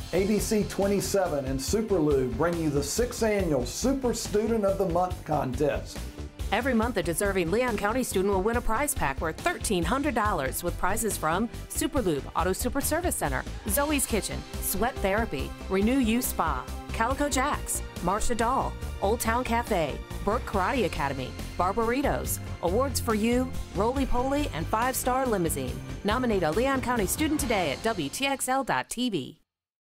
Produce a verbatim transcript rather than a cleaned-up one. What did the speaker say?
A B C twenty-seven and Superlube bring you the sixth annual Super Student of the Month contest. Every month, a deserving Leon County student will win a prize pack worth thirteen hundred dollars with prizes from Superlube Auto Super Service Center, Zoe's Kitchen, Sweat Therapy, Renew You Spa, Calico Jacks, Marcia Doll, Old Town Cafe, Burke Karate Academy, Barbaritos, Awards for You, Roly Poly, and Five Star Limousine. Nominate a Leon County student today at W T X L dot T V.